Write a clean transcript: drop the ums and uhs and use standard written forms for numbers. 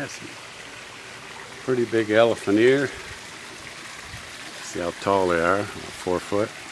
That's a pretty big elephant ear. See how tall they are, about 4 foot.